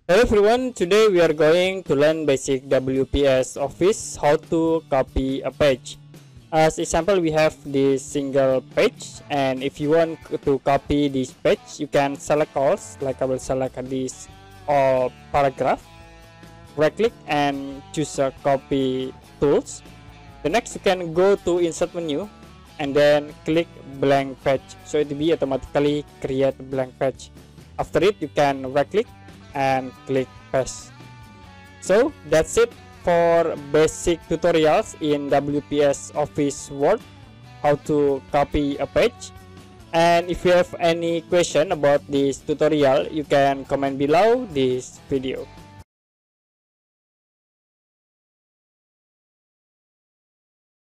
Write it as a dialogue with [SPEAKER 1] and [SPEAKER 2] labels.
[SPEAKER 1] Hello everyone, today we are going to learn basic WPS Office, how to copy a page. As example, we have this single page, and if you want to copy this page, you can select all, like I will select this paragraph, right click and choose a copy tools. The next you can go to insert menu and then click blank page, so it will be automatically create blank page. After it, you can right click and click paste. So that's it for basic tutorials in WPS Office Word, how to copy a page. And if you have any question about this tutorial, you can comment below this video.